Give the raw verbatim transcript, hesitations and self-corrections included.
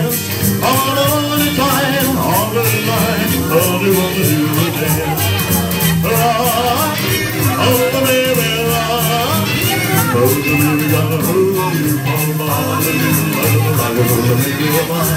dance. All the time, all the time, all you want to do is dance. Rock, oh baby, rock. Oh baby, gotta hold you for a while. I'm gonna make you a